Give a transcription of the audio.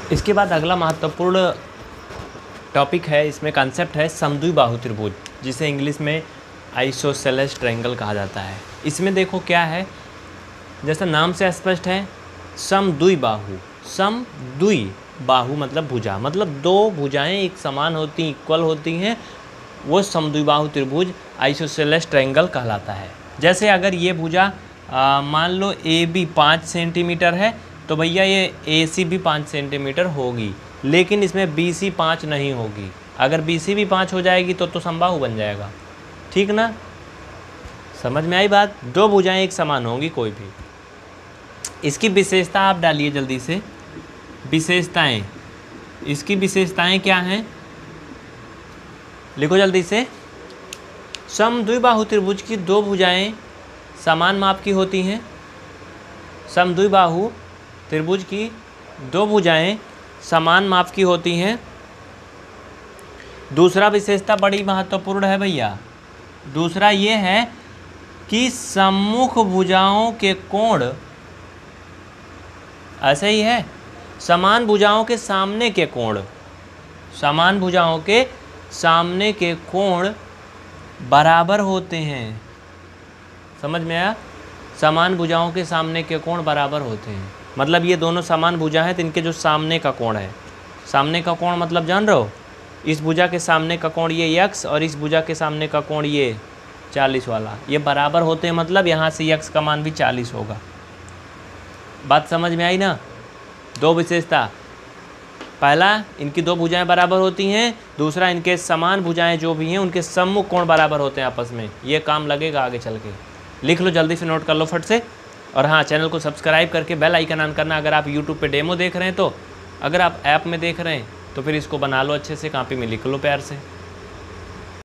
इसके बाद अगला महत्वपूर्ण टॉपिक है, इसमें कॉन्सेप्ट है समद्विबाहु त्रिभुज, जिसे इंग्लिश में आइसोसेलेस ट्रायंगल कहा जाता है। इसमें देखो क्या है, जैसा नाम से स्पष्ट है, समद्विबाहु। समद्विबाहु मतलब भुजा, मतलब दो भुजाएं एक समान होती, इक्वल होती हैं, वो समद्विबाहु त्रिभुज आइसोसेलेस ट्रायंगल कहलाता है। जैसे अगर ये भुजा मान लो ए बी 5 सेंटीमीटर है, तो भैया ये ए सी भी 5 सेंटीमीटर होगी, लेकिन इसमें बी सी 5 नहीं होगी। अगर बी सी भी 5 हो जाएगी तो समबाहु बन जाएगा, ठीक ना? समझ में आई बात? दो भुजाएं एक समान होंगी कोई भी। इसकी विशेषता आप डालिए जल्दी से, विशेषताएं। इसकी विशेषताएं क्या हैं, लिखो जल्दी से। समद्विबाहु त्रिभुज की दो भुजाएं समान माप की होती हैं। समद्विबाहु त्रिभुज की दो भुजाएं समान माप की होती हैं। दूसरा विशेषता बड़ी महत्वपूर्ण है भैया, दूसरा ये है कि सम्मुख भुजाओं के कोण ऐसे ही है, समान भुजाओं के सामने के कोण, समान भुजाओं के सामने के कोण बराबर होते हैं। समझ में आया? समान भुजाओं के सामने के कोण बराबर होते हैं, मतलब ये दोनों समान भुजा हैं तो इनके जो सामने का कोण है, सामने का कोण मतलब जान रहे हो, इस भुजा के सामने का कोण ये यक्स और इस भुजा के सामने का कोण ये 40 वाला, ये बराबर होते हैं, मतलब यहाँ से यक्स का मान भी 40 होगा। बात समझ में आई ना? दो विशेषता, पहला इनकी दो भुजाएं बराबर होती हैं, दूसरा इनके समान भुजाएं जो भी हैं उनके सम्मुख कोण बराबर होते हैं आपस में। ये काम लगेगा आगे चल के, लिख लो जल्दी से, नोट कर लो फट से। और हाँ, चैनल को सब्सक्राइब करके बेल आइकन ऑन करना। अगर आप यूट्यूब पे डेमो देख रहे हैं तो, अगर आप ऐप में देख रहे हैं तो फिर इसको बना लो अच्छे से, कॉपी में लिख लो प्यार से।